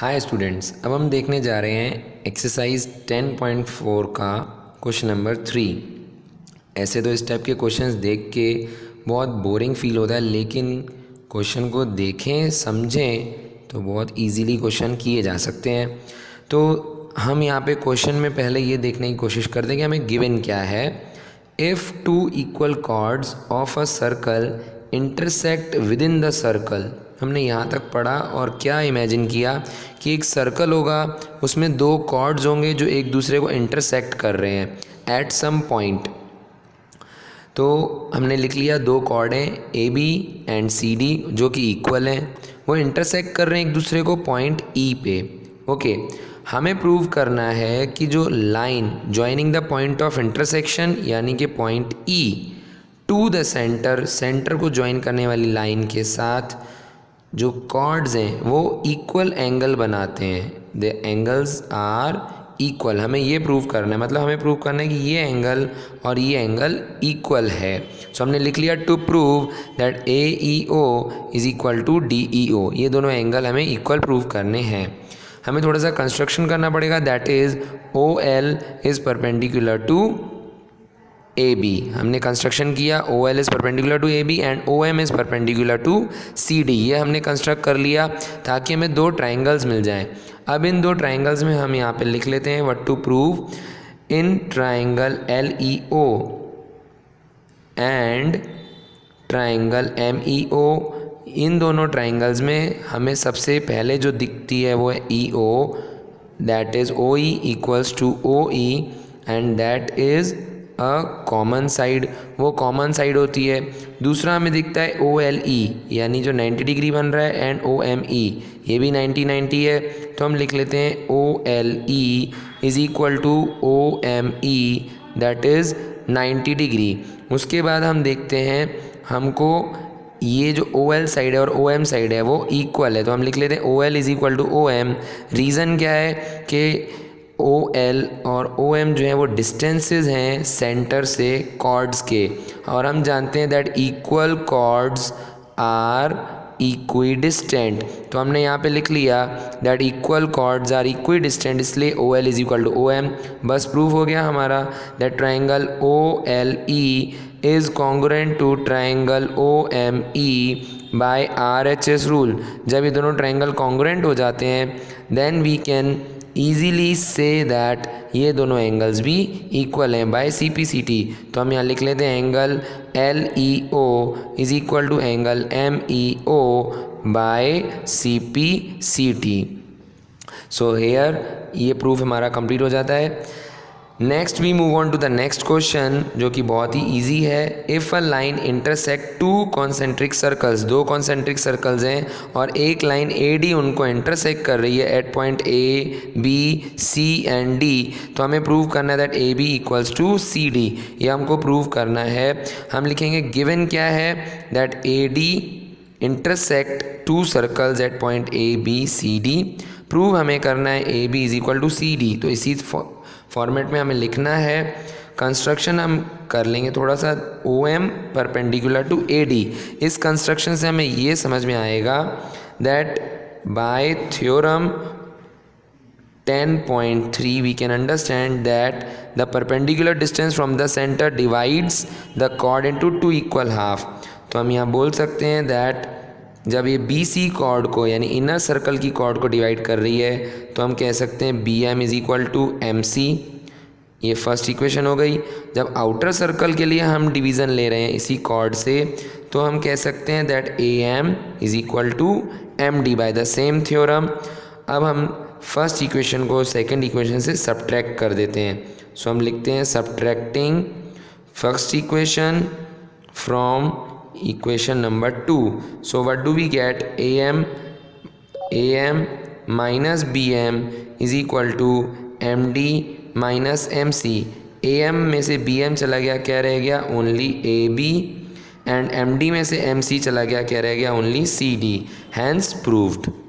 Hi students, अब हम देखने जा रहे हैं एक्सरसाइज 10.4 का क्वेश्चन नंबर 3। ऐसे तो इस टाइप के क्वेश्चंस देख के बहुत बोरिंग फील होता है, लेकिन क्वेश्चन को देखें समझें तो बहुत इजीली क्वेश्चन किए जा सकते हैं। तो हम यहाँ पे क्वेश्चन में पहले ये देखने की कोशिश करते हैं कि हमें गिवन क्या है। If two equal chords of a circle intersect within the circle. हमने यहाँ तक पढ़ा और क्या इमेजिन किया कि एक सर्कल होगा, उसमें दो कॉर्ड्स होंगे जो एक दूसरे को इंटरसेक्ट कर रहे हैं एट सम पॉइंट। तो हमने लिख लिया दो कॉर्ड हैं A B and C D जो कि इक्वल हैं, वो इंटरसेक्ट कर रहे हैं एक दूसरे को पॉइंट ई पे। ओके, हमें प्रूव करना है कि जो line joining the point of intersection यानी कि point E to the centre, centre को ज्वाइन करने वाली लाइन के साथ जो कॉर्ड्स हैं वो इक्वल एंगल बनाते हैं। The angles are equal. हमें ये प्रूव करना है, मतलब हमें प्रूव करना है कि ये एंगल और ये एंगल इक्वल है। सो हमने लिख लिया to prove that A E O is equal to D E O. ये दोनों एंगल हमें इक्वल प्रूव करने हैं। हमें थोड़ा सा कंस्ट्रक्शन करना पड़ेगा, that is O L is perpendicular to A B. हमने कंस्ट्रक्शन किया O L is perpendicular to A B and O M is perpendicular to C D. ये हमने कंस्ट्रक्ट कर लिया ताकि हमें दो ट्राइंगल्स मिल जाएं। अब इन दो ट्राइंगल्स में हम यहाँ पे लिख लेते हैं what to prove. In triangle L E O and triangle M E O, इन दोनों ट्राइंगल्स में हमें सबसे पहले जो दिखती है वो है E O, that is O E equals to O E and that is a common side. वो कॉमन साइड होती है। दूसरा हमें दिखता है ओ एल ई यानी जो 90 डिग्री बन रहा है एंड ओ एम ई ये भी 90 है। तो हम लिख लेते हैं O L E is equal to O M E that is 90 degree. उसके बाद हम देखते हैं हमको ये जो ओ एल साइड है और ओ एम साइड है वो इक्वल है, तो हम लिख लेते हैं O L is equal to O M. Reason क्या है कि ओ एल और ओ एम जो है वो डिस्टेंसेस हैं सेंटर से कॉर्ड्स के, और हम जानते हैं that equal chords are equidistant. तो हमने यहाँ पे लिख लिया that equal chords are equidistant, इसलिए O L is equal to O M. बस प्रूफ हो गया हमारा that triangle O L E is congruent to triangle O M E by R H S rule. जब ये दोनों ट्राइंगल कॉन्ग्रुएंट हो जाते हैं then we can easily say that ये दोनों एंगल्स भी इक्वल हैं bye C P C T. तो हम यहाँ लिख लेते हैं angle L E O is equal to angle M E O by C P C T. So here ये प्रूफ हमारा कंप्लीट हो जाता है। Next we move on to the next question जो कि बहुत ही इजी है। If a line intersect two concentric circles, दो कॉन्सेंट्रिक सर्कल्स हैं और एक लाइन ए डी उनको इंटरसेक्ट कर रही है at point A B C and D, तो हमें प्रूव करना है that A B equals to C D. ये हमको प्रूव करना है। हम लिखेंगे गिवन क्या है, that A D intersect two circles at point A B C D. Prove हमें करना है A B is equal to C D. तो इसी फॉर्मेट में हमें लिखना है। कंस्ट्रक्शन हम कर लेंगे थोड़ा सा, O M perpendicular to A D. इस कंस्ट्रक्शन से हमें ये समझ में आएगा that by theorem 10.3 we can understand that the perpendicular distance from the center divides the chord into two equal half। तो हम यहाँ बोल सकते हैं दैट जब ये बी सी कॉर्ड को यानी इनर सर्कल की कॉर्ड को डिवाइड कर रही है तो हम कह सकते हैं B M is equal to M C. ये फर्स्ट इक्वेशन हो गई। जब आउटर सर्कल के लिए हम डिवीज़न ले रहे हैं इसी कॉर्ड से तो हम कह सकते हैं that A M is equal to M D by the same theorem. अब हम फर्स्ट इक्वेशन को सेकंड इक्वेशन से सब्ट्रैक्ट कर देते हैं। सो हम लिखते हैं subtracting first equation from equation number 2. So what do we get? am minus bm is equal to md minus mc। am में से bm चला गया, क्या रह गया? only ab। and md में से mc चला गया, क्या रह गया? only cd। hence proved।